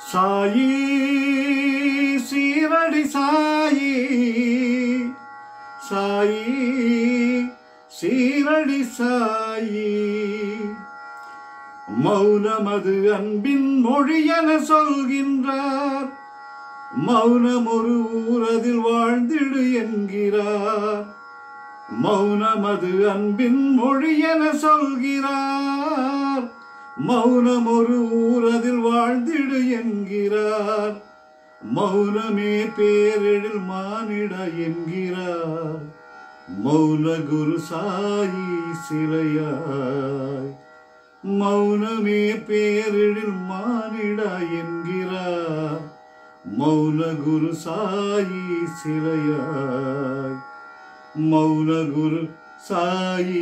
சாயி சீரடி சாயி சாயி சீரடி சாயி மௌனமது அன்பின் மொழி என சொல்கின்றார். மௌனம் ஒரு ஊரதில் வாழ்ந்திடு என்கிறார். மௌனமது அன்பின் மொழி என சொல்கிறார். மௌனம் ஒரு ஊரதில் வாழ்ந்திடு என்கிறார். மௌனமே பேரெழில் மானிட என்கிறார். மௌன குரு சாயி சிலையாய் மௌனமே பேரெழில் மானிட என்கிறார். மௌன குரு சாயி சிலையாய் மௌன குரு சாயி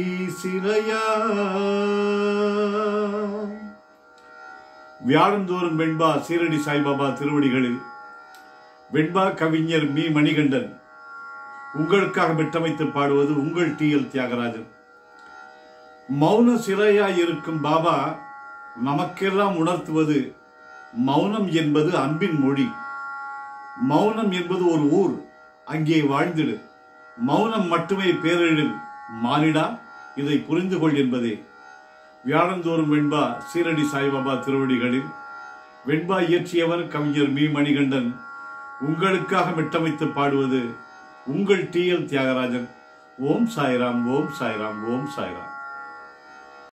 சிலையாய். வியாழந்தோறும் வெண்பா சீரடி சாய்பாபா திருவடிகளில் வெண்பா கவிஞர் மீ மணிகண்டன் உங்களுக்காக பெற்றமைத்து பாடுவது உங்கள் டி.எல். தியாகராஜன். மௌன சிலையாய் இருக்கும் பாபா நமக்கெல்லாம் உணர்த்துவது மௌனம் என்பது அன்பின் மொழி. மௌனம் என்பது ஒரு ஊர், அங்கே வாழ்ந்திடு. மௌனம் மட்டுமே பேரெழில் மானிடா, இதை புரிந்து கொள் என்பதே. வியாழந்தோறும் வெண்பா சீரடி சாய்பாபா திருவடிகளில் வெண்பா இயற்றியவர் கவிஞர் மீ மணிகண்டன் உங்களுக்காக மெட்டமைத்து பாடுவது உங்கள் டி.எல். தியாகராஜன். ஓம் சாய்ராம், ஓம் சாய்ராம், ஓம் சாய்ராம்.